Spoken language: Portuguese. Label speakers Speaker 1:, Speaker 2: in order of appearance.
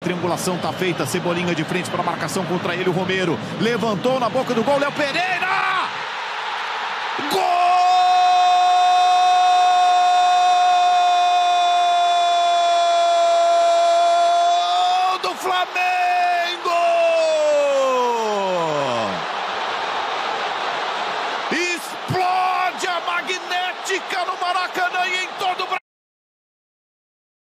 Speaker 1: Triangulação tá feita, Cebolinha de frente para a marcação contra ele, o Romero. Levantou na boca do gol, Léo Pereira! Gol do Flamengo! Explode a magnética no Maracanã!